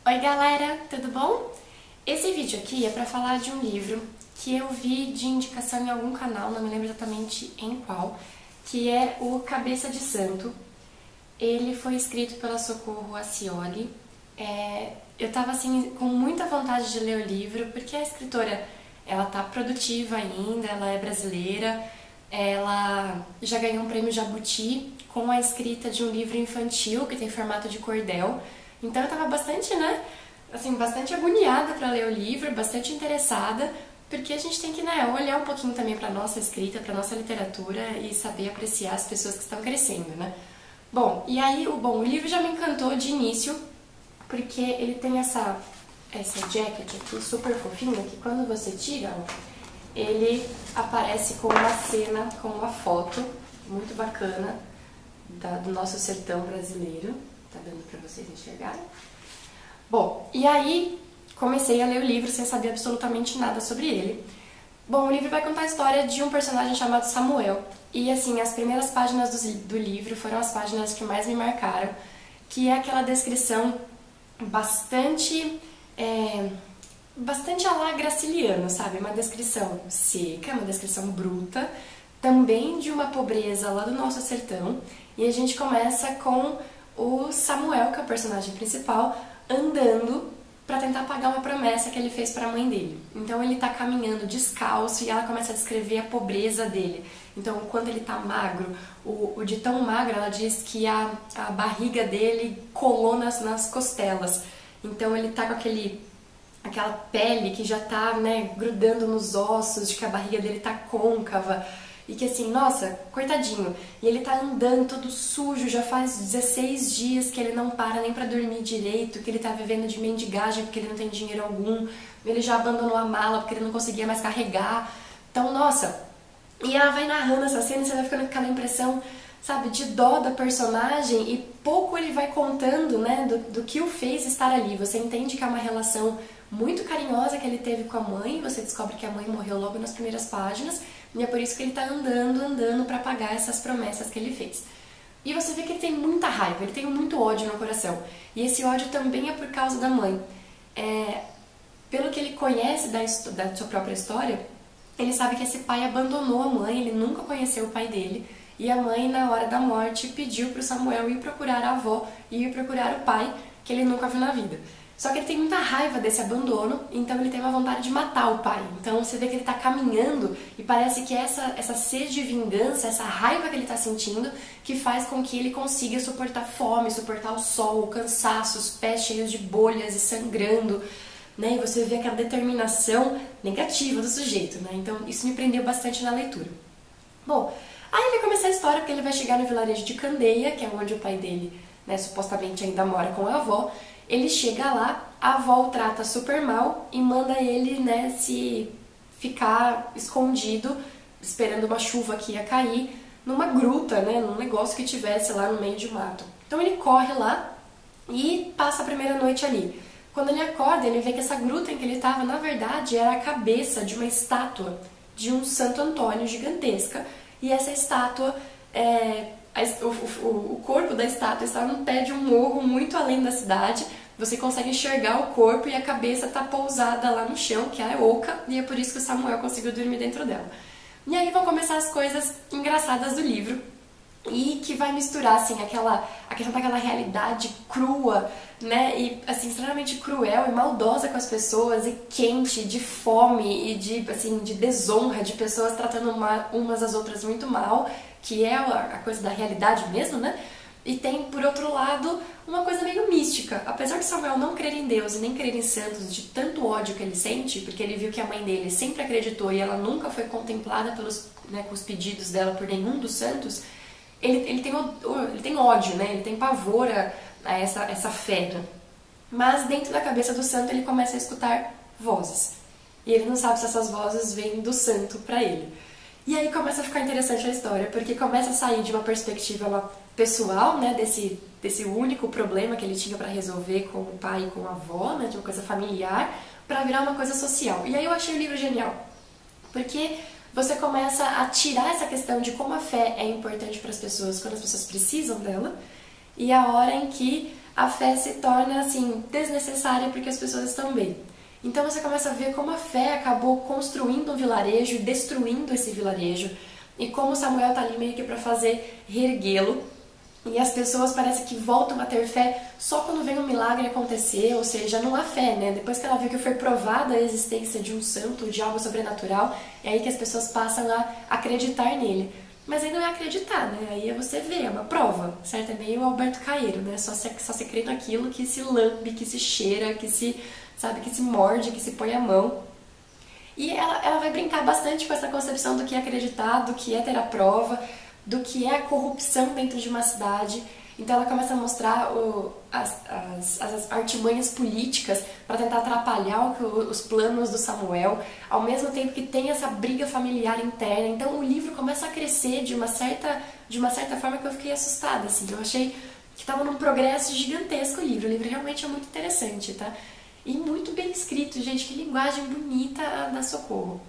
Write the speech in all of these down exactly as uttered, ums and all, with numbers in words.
Oi galera, tudo bom? Esse vídeo aqui é para falar de um livro que eu vi de indicação em algum canal, não me lembro exatamente em qual, que é o Cabeça de Santo. Ele foi escrito pela Socorro Acioli. É, eu tava assim com muita vontade de ler o livro, porque a escritora ela tá produtiva ainda, ela é brasileira, ela já ganhou um prêmio Jabuti com a escrita de um livro infantil que tem formato de cordel. Então eu tava bastante, né, assim, bastante agoniada para ler o livro, bastante interessada, porque a gente tem que, né, olhar um pouquinho também para nossa escrita, para nossa literatura e saber apreciar as pessoas que estão crescendo, né? Bom, e aí, o bom, o livro já me encantou de início, porque ele tem essa essa jacket aqui super fofinha, que quando você tira, ó, ele aparece com uma cena, com uma foto muito bacana da, do nosso sertão brasileiro. Tá dando pra vocês enxergarem? Bom, e aí comecei a ler o livro sem saber absolutamente nada sobre ele. Bom, o livro vai contar a história de um personagem chamado Samuel. E assim, as primeiras páginas do, do livro foram as páginas que mais me marcaram, que é aquela descrição bastante... É, bastante à la Graciliano, sabe? Uma descrição seca, uma descrição bruta, também de uma pobreza lá do nosso sertão. E a gente começa com o Samuel, que é o personagem principal, andando para tentar pagar uma promessa que ele fez para a mãe dele. Então ele tá caminhando descalço e ela começa a descrever a pobreza dele. Então, o quanto ele tá magro, o, o de tão magro, ela diz que a, a barriga dele colou nas, nas costelas. Então ele tá com aquele, aquela pele que já tá, né, grudando nos ossos, de que a barriga dele tá côncava. E que assim, nossa, coitadinho. E ele tá andando todo sujo, já faz dezesseis dias que ele não para nem pra dormir direito, que ele tá vivendo de mendigagem porque ele não tem dinheiro algum. Ele já abandonou a mala porque ele não conseguia mais carregar. Então, nossa. E ela vai narrando essa cena e você vai ficando com aquela impressão, sabe, de dó da personagem, e pouco ele vai contando, né, do, do que o fez estar ali. Você entende que é uma relação muito carinhosa que ele teve com a mãe, você descobre que a mãe morreu logo nas primeiras páginas, e é por isso que ele tá andando, andando para pagar essas promessas que ele fez. E você vê que ele tem muita raiva, ele tem muito ódio no coração. E esse ódio também é por causa da mãe. É, pelo que ele conhece da, da sua própria história, ele sabe que esse pai abandonou a mãe, ele nunca conheceu o pai dele, e a mãe, na hora da morte, pediu para o Samuel ir procurar a avó e ir procurar o pai, que ele nunca viu na vida. Só que ele tem muita raiva desse abandono, então ele tem uma vontade de matar o pai. Então você vê que ele está caminhando e parece que essa, essa sede de vingança, essa raiva que ele está sentindo, que faz com que ele consiga suportar fome, suportar o sol, o cansaço, os pés cheios de bolhas e sangrando, né? E você vê aquela determinação negativa do sujeito, né? Então isso me prendeu bastante na leitura. Bom, aí vai começar a história, porque ele vai chegar no vilarejo de Candeia, que é onde o pai dele, né, supostamente ainda mora com a avó. Ele chega lá, a avó o trata super mal e manda ele, né, se ficar escondido, esperando uma chuva que ia cair, numa gruta, né, num negócio que tivesse lá no meio de mato. Então ele corre lá e passa a primeira noite ali. Quando ele acorda, ele vê que essa gruta em que ele estava, na verdade, era a cabeça de uma estátua de um Santo Antônio gigantesca. E essa estátua, é, a, o, o, o corpo da estátua está no pé de um morro muito além da cidade. Você consegue enxergar o corpo e a cabeça está pousada lá no chão, que é oca, e é por isso que o Samuel conseguiu dormir dentro dela. E aí vão começar as coisas engraçadas do livro, e que vai misturar, assim, aquela, a questão daquela realidade crua, né, e, assim, extremamente cruel e maldosa com as pessoas, e quente, de fome e de, assim, de desonra, de pessoas tratando uma, umas às outras muito mal, que é a coisa da realidade mesmo, né, e tem, por outro lado, uma coisa meio mística. Apesar de Samuel não crer em Deus e nem crer em santos, de tanto ódio que ele sente, porque ele viu que a mãe dele sempre acreditou e ela nunca foi contemplada pelos, né, com os pedidos dela por nenhum dos santos, Ele, ele, tem, ele tem ódio, né? Ele tem pavor a, a essa, essa fé. Mas dentro da cabeça do santo ele começa a escutar vozes. E ele não sabe se essas vozes vêm do santo para ele. E aí começa a ficar interessante a história, porque começa a sair de uma perspectiva pessoal, né? Desse, desse único problema que ele tinha para resolver com o pai e com a avó, né? De uma coisa familiar, para virar uma coisa social. E aí eu achei o livro genial, porque você começa a tirar essa questão de como a fé é importante para as pessoas quando as pessoas precisam dela, e a hora em que a fé se torna, assim, desnecessária porque as pessoas estão bem. Então você começa a ver como a fé acabou construindo um vilarejo e destruindo esse vilarejo, e como Samuel tá ali meio que para fazer reerguê-lo, e as pessoas parece que voltam a ter fé só quando vem um milagre acontecer, ou seja, não há fé, né? Depois que ela viu que foi provada a existência de um santo, de algo sobrenatural, é aí que as pessoas passam a acreditar nele. Mas aí não é acreditar, né? Aí é você ver, é uma prova, certo? É meio Alberto Caeiro, né? Só se, só se crê naquilo que se lambe, que se cheira, que se, sabe, que se morde, que se põe a mão. E ela, ela vai brincar bastante com essa concepção do que é acreditar, do que é ter a prova, do que é a corrupção dentro de uma cidade. Então ela começa a mostrar o, as, as, as artimanhas políticas para tentar atrapalhar o, os planos do Samuel, ao mesmo tempo que tem essa briga familiar interna. Então o livro começa a crescer de uma certa, de uma certa forma que eu fiquei assustada. Assim. Eu achei que estava num progresso gigantesco o livro. O livro realmente é muito interessante, tá? E muito bem escrito, gente, que linguagem bonita da Socorro.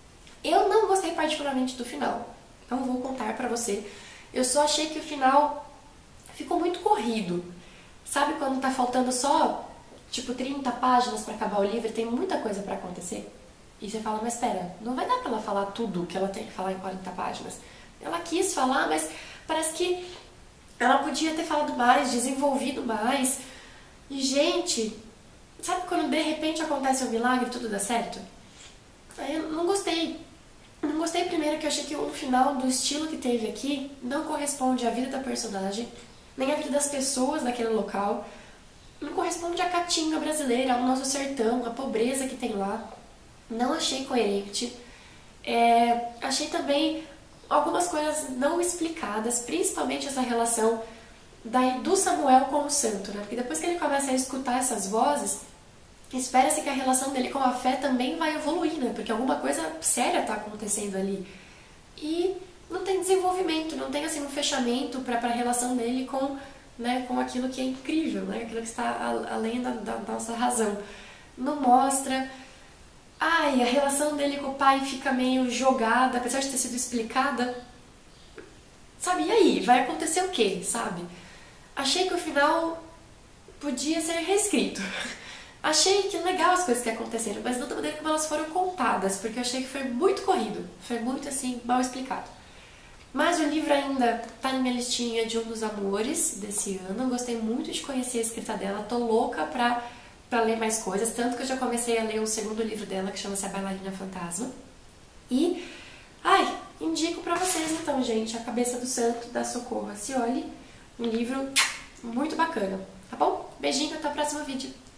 Eu não gostei particularmente do final, não vou contar pra você. Eu só achei que o final ficou muito corrido. Sabe quando tá faltando só, tipo, trinta páginas pra acabar o livro e tem muita coisa pra acontecer? E você fala, mas espera, não vai dar pra ela falar tudo que ela tem que falar em quarenta páginas. Ela quis falar, mas parece que ela podia ter falado mais, desenvolvido mais. E, gente... Sabe quando de repente acontece um milagre e tudo dá certo? Aí eu não gostei. Não gostei primeiro que eu achei que o final do estilo que teve aqui não corresponde à vida da personagem, nem à vida das pessoas daquele local. Não corresponde à caatinga brasileira, ao nosso sertão, à pobreza que tem lá. Não achei coerente. É, achei também algumas coisas não explicadas, principalmente essa relação daí do Samuel com o santo, né? Porque depois que ele começa a escutar essas vozes, espera-se que a relação dele com a fé também vai evoluir, né? Porque alguma coisa séria está acontecendo ali. E não tem desenvolvimento, não tem assim um fechamento para a relação dele com, né, com aquilo que é incrível, né? Aquilo que está a, além da, da nossa razão. Não mostra. Ai, a relação dele com o pai fica meio jogada, apesar de ter sido explicada. Sabe, e aí? Vai acontecer o quê, sabe? Achei que o final podia ser reescrito. Achei que legal as coisas que aconteceram, mas não da maneira como elas foram contadas, porque eu achei que foi muito corrido, foi muito assim, mal explicado. Mas o livro ainda tá na minha listinha de um dos amores desse ano, eu gostei muito de conhecer a escrita dela, tô louca pra, pra ler mais coisas, tanto que eu já comecei a ler o segundo livro dela, que chama-se A Bailarina Fantasma. E, ai, indico pra vocês então, gente, A Cabeça do Santo, da Socorro Racioli, um livro muito bacana, tá bom? Beijinho, até o próximo vídeo.